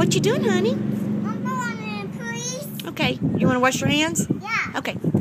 What you doing, honey? I'm going in, please. Okay. You want to wash your hands? Yeah. Okay.